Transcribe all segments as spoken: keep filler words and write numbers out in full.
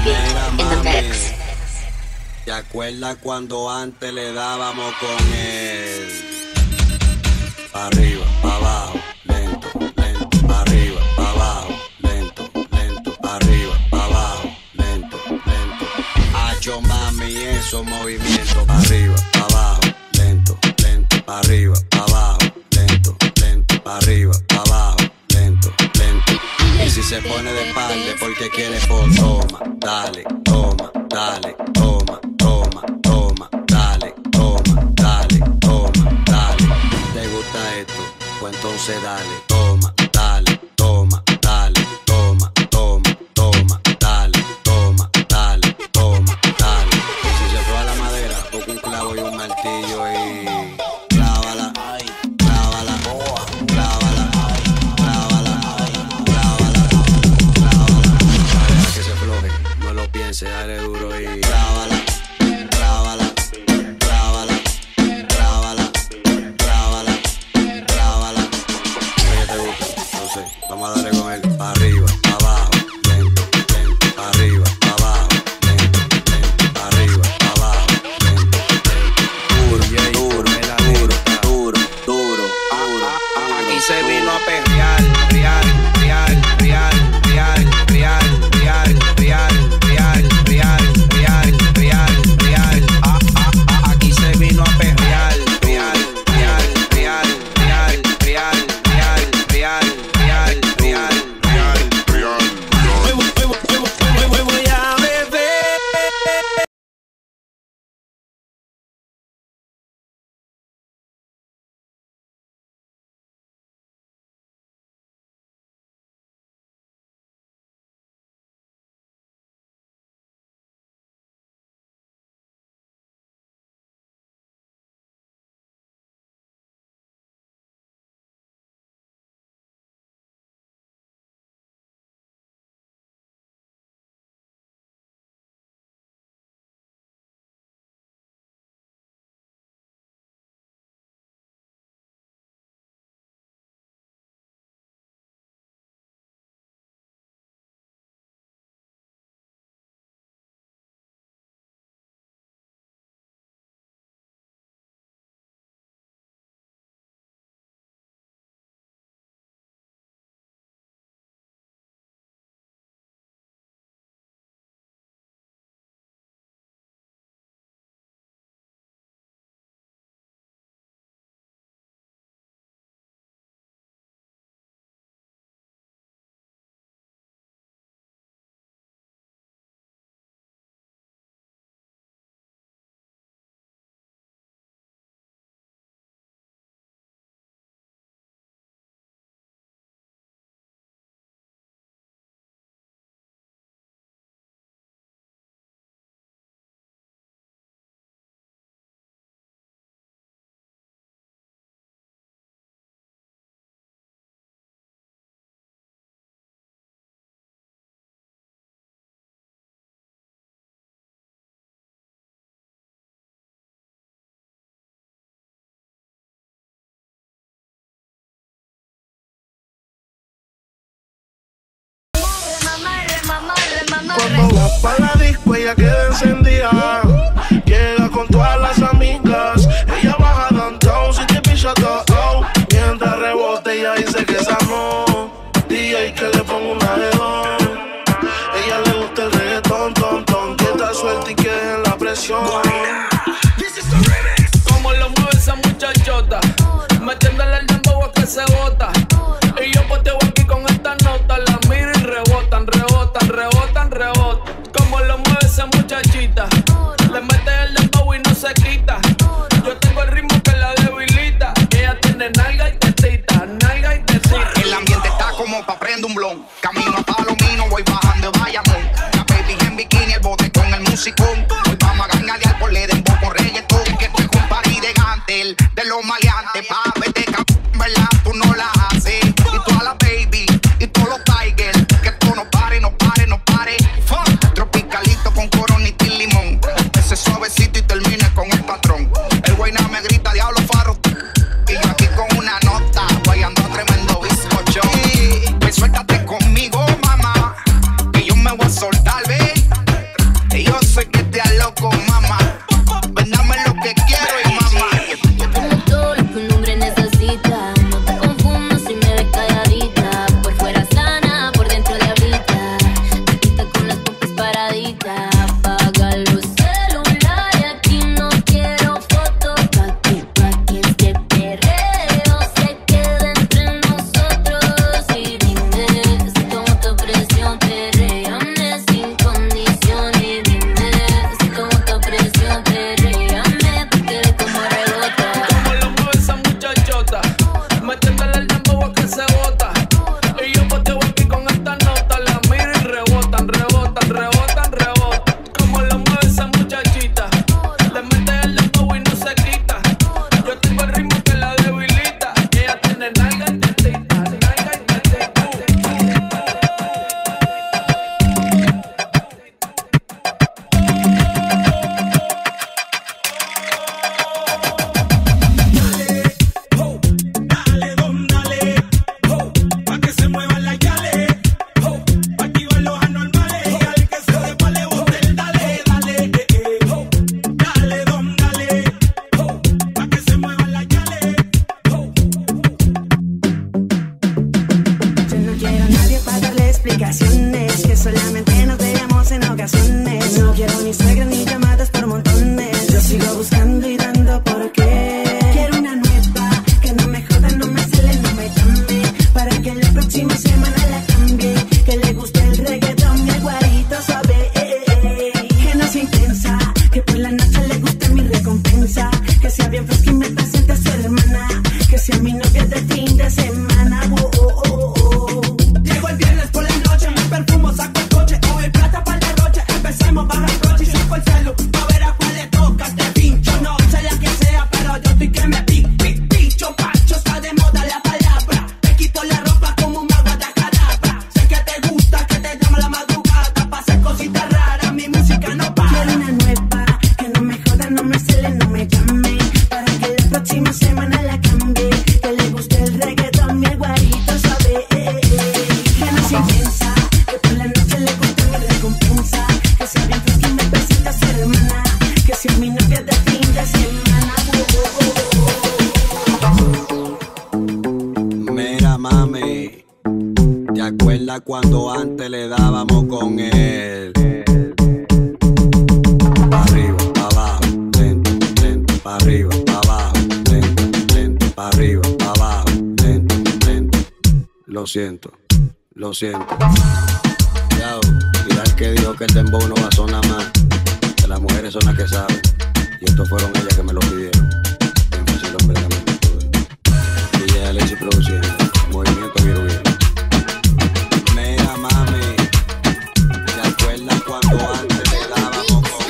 Reggae in the mix. ¿Te acuerdas cuando antes le dábamos con él? Pa' arriba, pa' abajo, lento, lento, pa' arriba, pa' abajo, lento, lento, pa' arriba, pa' abajo, lento, lento. Hacho mami, esos movimientos, pa' arriba, pa' abajo, lento, lento, pa' arriba, pa' abajo, lento, lento, pa' arriba, pa' abajo, lento, lento. Y si se pone de espalda porque quiere por toma, dale, toma, dale, toma, toma, toma, dale, toma, dale, toma, dale. ¿Te gusta esto? Pues entonces dale, toma, dale, toma, dale, toma, toma, toma, dale, toma, dale, toma, dale. Y si se fue a la madera, toca un clavo y un martillo y clávala, clávala, clávala, clávala, clávala, clávala. Deja que se afloje, no lo piense, dale duro y clávala, clávala, clávala, clávala, clávala, clávala. ¿Qué te gusta? No sé, vamos a darle con él, pa' arriba, pa' abajo, lento, lento, pa' arriba, pa' abajo, lento, lento, pa' arriba, pa' abajo, lento, lento. Duro, duro, duro, duro, duro, duro. Aquí se vino a perrear, real, real, real, real, real, real, real, real, real, real, real, real. Ah, ah, ah, aquí se vino a perrear, real, real, real, real, real, real, real, real, real, real, real. Hoy voy, hoy voy, hoy voy, hoy voy a beber. Cuando va pa' la disco ella queda encendida. Llega con todas las amigas. Ella baja downtown si te picha todo. Mientras rebote ella dice que es amor. D J que le pongo una de dos. Ella le gusta el reggaetón, ton, ton. Que está suelta y que en la presión. Como lo mueve esa muchachota, metiéndole el dembow a que se bota. Y yo poteo aquí con esta nota. La miro y rebotan, rebotan, rebotan, rebotan. Como lo mueve esa muchachita, le mete el dembow y no se quita. Yo tengo el ritmo que la debilita. Ella tiene nalga y tetita, nalga y tetita. El ambiente está como pa' prender un blon. Camino a Palomino, voy bajando de Bayamón. La baby en bikini, el bote con el musicón. Hoy vamos a ganalear por le dembow con reggaetón. Que estoy con party de Gantel, de los maleantes. Pa' vete, ¿verdad? Tú no la haces. Y toda la baby, y todos los tigers. Que tú no pare, no pare, no pare. Tropicalito con coronita y limón. Ese suavecito y termine con el patrón. El güey nada me grita, diablo faro. Y yo aquí con una nota, guayando tremendo bizcochón. Y pues suéltate conmigo, mamá, que yo me voy a soltar, ve. chismosa, que si bien que me besita ser hermana, que si es mi novia de fin de semana. Mira mami, ¿te acuerdas cuando antes le dábamos con él? Pa' arriba, pa' abajo, lento, lento, pa' arriba, pa' abajo, lento, lento, pa' arriba, pa' abajo, lento, lento. Lo siento, lo siento. Yao, mira el que dijo que el dembow no va a sonar más, que las mujeres son las que saben. Y estos fueron ellas que me lo pidieron. Énfasis el hombre también. D J Alexis produciendo, movimiento viro viro. Mira mami, ¿te acuerdas cuando antes le dábamos con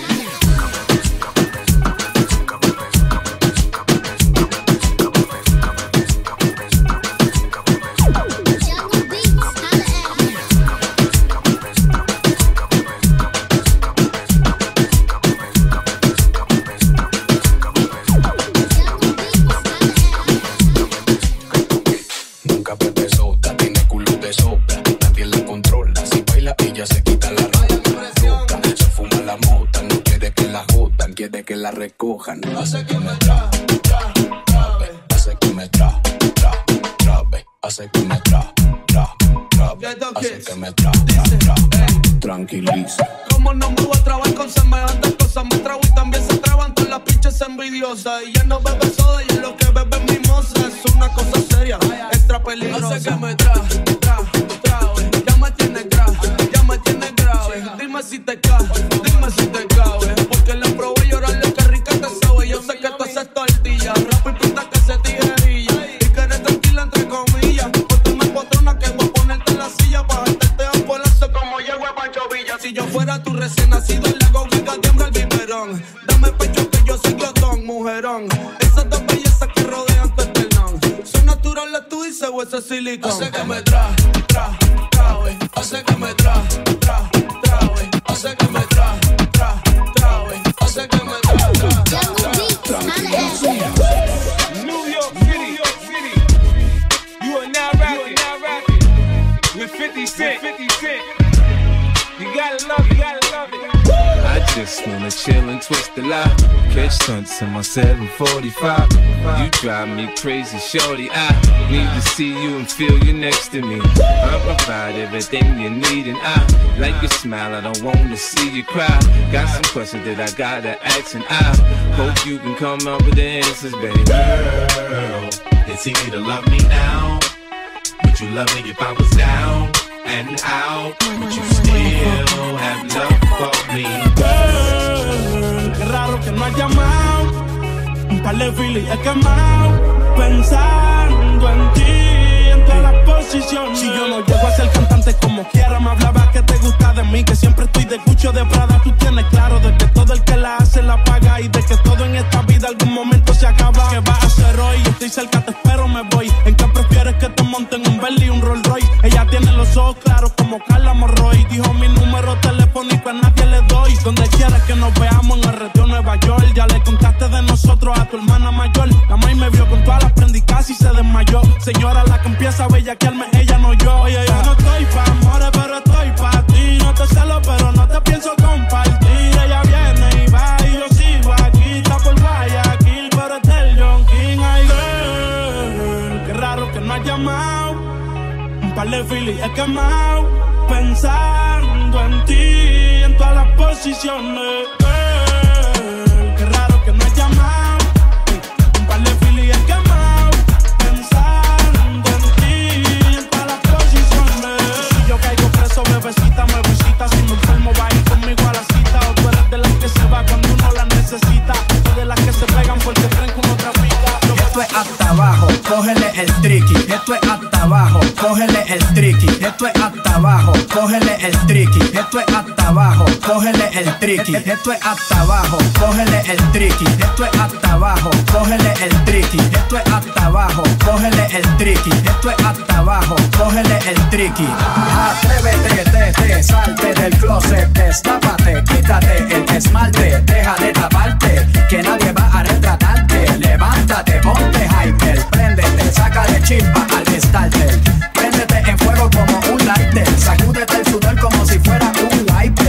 que la recojan? Hace que me tra, tra, trabe. Hace que me tra, tra, trabe. Hace que me tra, tra, trabe. Hace que me tra, tra, tra. Tranquiliza. Como no me voy a trabar con semejantes cosas, me trago y también se traban todas las pinches envidiosas. Y ya no bebe soda y es lo que bebe es mimosa. Es una cosa seria, extra peligrosa. Hace que me tra, tra, trabe. Ya me tienes grave, ya me tienes grave. Dime si te cae, dime si te cabe. Porque le probé llorarle que rica te sabe. Yo sé que tú haces tortilla, rap y pinta que se tijerilla. Y que eres tranquila entre comillas. Porque me patrona que voy a ponerte en la silla para dejarte a polazo como llego a Pancho Villa. Si yo fuera tu recién nacido, le hago giga tiembla el biberón. Dame pecho que yo soy glotón, mujerón. Esas dos bellezas que rodean tu esternón son naturales, tú dices, o ese silicón. Hace que me tra, tra, trabe. Hace que me tra, tra, trabe. Hace que me tra, tra, trabe. Hace que me tra, tra, tra, tra. New York City, New York City. You are now rapping with fifty Cent. fifty Cent. You gotta love it, you gotta love it. I just wanna chill and twist the lot. Catch stunts in my seven forty-five. You drive me crazy, shorty. I need to see you and feel you next to me. I provide everything you need, and I like your smile. I don't wanna see you cry. Got some questions that I gotta ask, and I hope you can come up with the answers, baby. Girl, it's easy to love me now. Would you love me if I was down and out? Would you still have love for me? Girl, qué raro que no has llamado. Un par de filis he quemado, pensando en ti, en todas las posiciones. Si yo no llego a ser cantante como quiera, me hablaba que te gusta de mí, que siempre estoy de Gucci de Prada. Tú tienes claro de que todo el que la hace la paga, y de que todo en esta vida algún momento se acaba. ¿Qué vas a hacer hoy? Estoy cerca, te espero, me voy. ¿En qué prefieres que te monten un Bentley y un Rolls Royce? Ella tiene los ojos claros como Carla Morroy. Dijo mi número telefónico a nadie le doy. Donde quieras que nos veamos en el retiro Nueva York. Ya le contaste de nosotros a tu hermana mayor. La maíz me vio con todas las prendas y casi se desmayó. Señora, la que empieza a bellaquearme, ella no yo. Oye, yo no estoy pa' amores, pero estoy pa' ti. No te celo, pero no te pienso compartir. Ella viene y va y yo sigo aquí. Está por Guayaquil, pero es del John King. Ay, girl, qué raro que no has llamado. Un par de filis he quemado, pensando en ti, en todas las posiciones. Girl, qué raro que no has llamado. Un par de filis he quemado, pensando en ti, en todas las posiciones. Si yo caigo preso, bebecita me visita. Si me enfermo, va a ir conmigo a la cita. O tú eres de las que se va cuando uno la necesita, o de las que se pegan porque creen que uno trafica. Esto es hasta abajo, cógele el tricky. Esto es hasta abajo, cógele el tricky. Esto es hasta abajo, cógele el tricky. Esto es hasta abajo, cógele el tricky. Esto es hasta abajo, cógele el tricky. Esto es hasta abajo, cógele el tricky. Esto es hasta abajo, cógele el tricky. Esto es hasta abajo, cógele el tricky. Atrévete, te, te, salte del closet, destápate, quítate el esmalte, deja de taparte, que nadie va a retratarte. Levántate, ponte hyper, préndete, sácale chispa al starter. Préndete en fuego como un lighter, sacúdete el sudor como si fuera un wiper.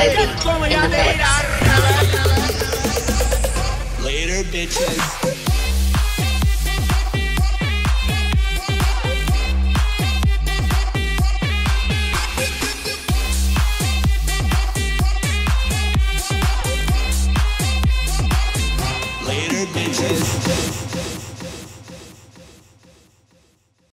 Baby in the mix. Later, bitches.